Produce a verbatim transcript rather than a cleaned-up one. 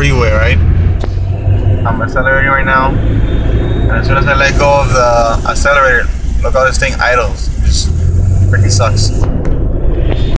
freeway, right? I'm accelerating right now, and as soon as I let go of the accelerator, look how this thing idles. It just freaking sucks.